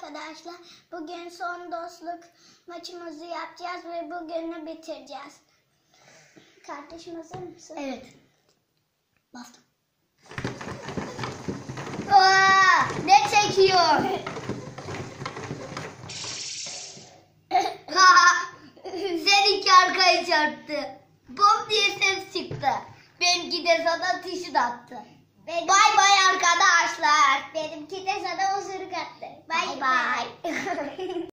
arkadaşlar. Bugün son dostluk maçımızı yapacağız ve bugünü bitireceğiz. Kardeşim hazır mısın? Evet. Bastım. Aa, ne çekiyor? Seninki arkayı çarptı. Bom diye ses çıktı. Benimki de sana tişört attı. Bay bay arkadaşlar. Benimki de sana osuruk attı. Bay bay.